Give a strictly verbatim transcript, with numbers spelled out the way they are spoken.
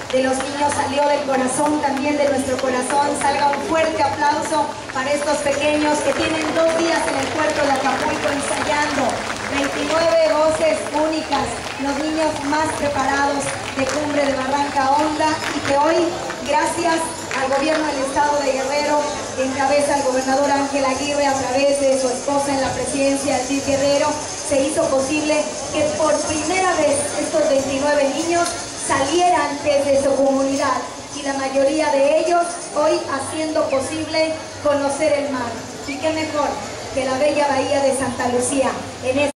de los niños salió del corazón, también de nuestro corazón. Salga un fuerte aplauso para estos pequeños que tienen dos días en el puerto de Acapulco ensayando. veintinueve voces únicas, los niños más preparados de Cumbre de Barranca Honda, y que hoy, gracias al gobierno del estado de Guerrero, que encabeza el gobernador Ángel Aguirre a través de su esposa en la presidencia, Edith Guerrero, se hizo posible que por primera vez estos veintinueve niños salieran desde su comunidad, y la mayoría de ellos hoy haciendo posible conocer el mar. Y qué mejor que la bella bahía de Santa Lucía en este